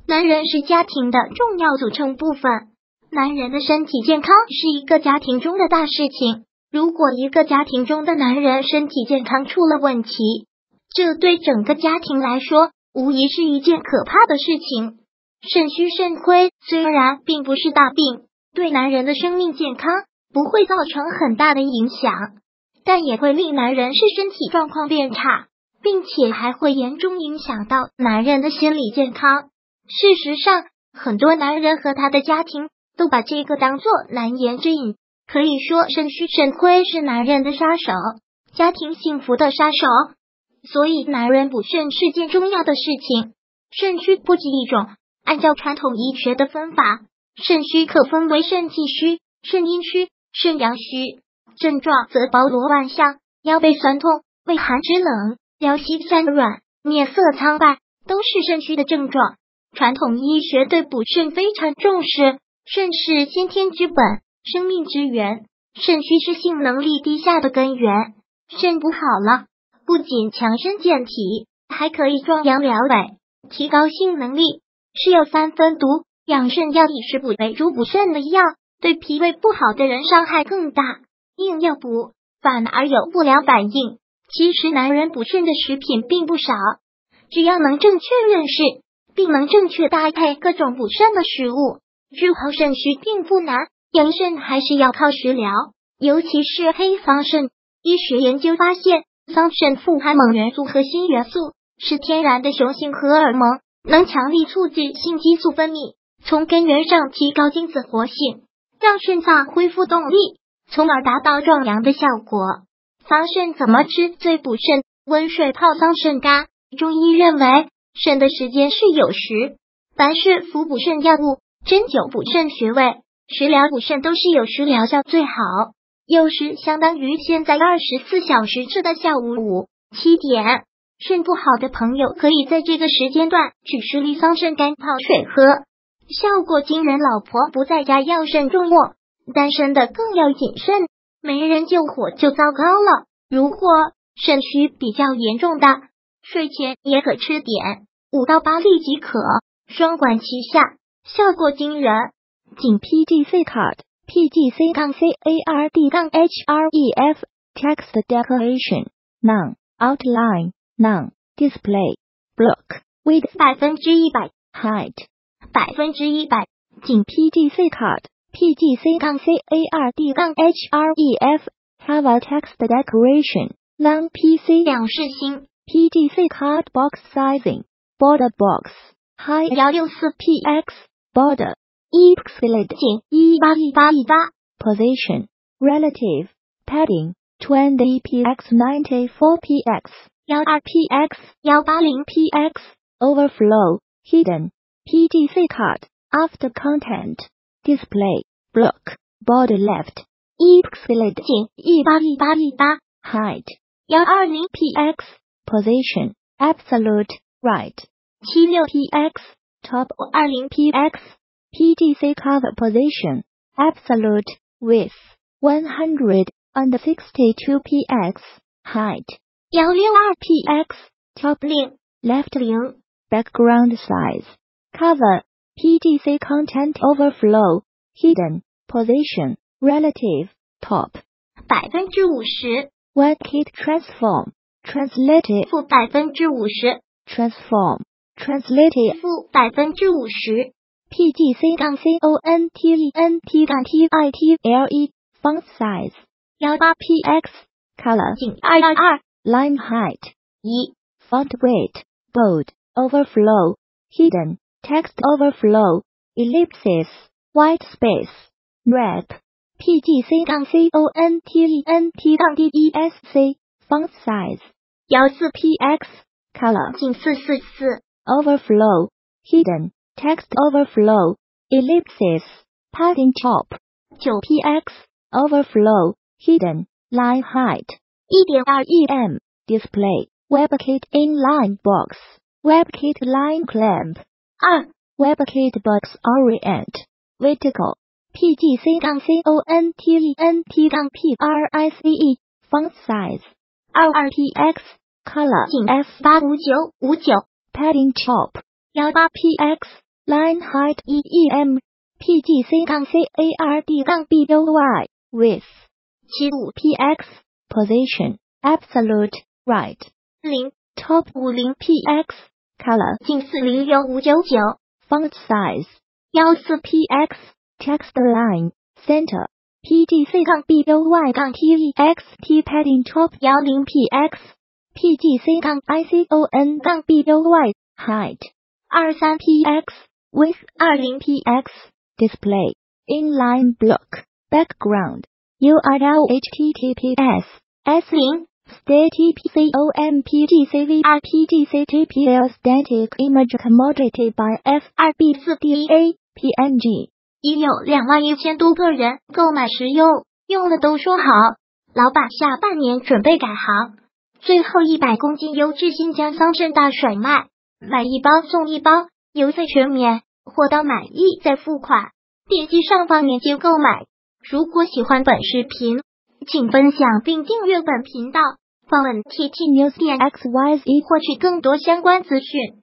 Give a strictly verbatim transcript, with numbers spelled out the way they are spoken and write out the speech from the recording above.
男人是家庭的重要组成部分，男人的身体健康是一个家庭中的大事情。如果一个家庭中的男人身体健康出了问题，这对整个家庭来说无疑是一件可怕的事情。肾虚肾亏虽然并不是大病，对男人的生命健康不会造成很大的影响，但也会令男人是身体状况变差，并且还会严重影响到男人的心理健康。事实上，很多男人和他的家庭都把这个当作难言之隐，可以说肾虚肾亏是男人的杀手，家庭幸福的杀手。所以男人补肾是件重要的事情。肾虚不止一种，按照传统医学的分法，肾虚可分为肾气虚、肾阴虚、肾阳虚，症状则包罗万象，腰背酸痛、畏寒肢冷、腰膝酸软、面色苍白，都是肾虚的症状。传统医学对补肾非常重视，肾是先天之本，生命之源，肾虚是性能力低下的根源。肾补好了，不仅强身健体，还可以壮阳疗痿，提高性能力。是药三分毒，养肾药以食补为主，补肾的药对脾胃不好的人伤害更大，硬要补反而有不良反应。其实男人补肾的食品并不少，只要能正确认识，并能正确搭配各种补肾的食物，治好肾虚并不难。养肾还是要靠食疗，尤其是黑桑葚。医学研究发现，桑葚富含锰元素和锌元素，是天然的雄性荷尔蒙，能强力促进性激素分泌，从根源上提高精子活性，让肾脏恢复动力，从而达到壮阳的效果。桑葚怎么吃最补肾？温水泡桑葚干。中医认为，肾的时间是有时，凡是服补肾药物，针灸补肾穴位，食疗补肾都是有时疗效最好。有时相当于现在二十四小时吃的下午五七点。肾不好的朋友可以在这个时间段取十粒桑葚干泡水喝，效果惊人。老婆不在家要慎重哦，单身的更要谨慎，没人救火就糟糕了。如果肾虚比较严重的，睡前也可吃点五到八粒即可，双管齐下，效果惊人。 仅 P G C card P G C C A R D H R E F text decoration none outline none display block width 百分之一百 height 百分之一百。 仅 P G C card P G C C A R D H R E F have a text decoration non P C 两视星 P G C card box sizing border box height 幺六四 P X border Excellent 仅一八一八一八 position relative padding twenty P X ninety four P X 幺二 P X 幺八零 P X overflow hidden P G C card after content display block border left Excellent 仅一八一八一八 height 幺二零 P X position absolute right 七六 P X top 二零 P X P G C cover position absolute width one hundred sixty-two P X height 幺六二 P X top 零 left 零 background size cover P G C content overflow hidden position relative top 百分之五十 one kit transform translated 负百分之五十 transform translated 负百分之五十 P G C C O N T E N T T I T L E font size 幺八 P X color 仅二二二 line height 一 font weight bold overflow hidden text overflow ellipsis white space wrap P G C C O N T E N T D E S C font size 幺四 P X color 仅四四四 overflow hidden text overflow ellipsis padding top 九 P X overflow hidden line height 一点二 E M display WebKit inline box WebKit line clamp 二 WebKit box orient vertical P G C C O N T E N T P R I C E font size 二二 P X color 仅 F 八五九五九 padding top 幺八 P X Line height E E M P G C C A R D B O Y width 七五 P X position absolute right 零 top 五零 P X color 近四零六五九九 font size 幺四 P X text line center P G C B O Y T E X T padding top 幺零 P X P G C I C O N B O Y height 二三 P X width 二零 P X display inline block background U R L H T T P S S 零 static compgcv rpgctpl static image commodity by F 二 B 四 D A P N G 已有两万一千多个人购买使用，用了都说好。老板下半年准备改行，最后一百公斤优质新疆桑葚大甩卖，买一包送一包，邮费全免，货到满意再付款。点击上方链接购买。如果喜欢本视频，请分享并订阅本频道，访问 T T News 点 X Y Z 获取更多相关资讯。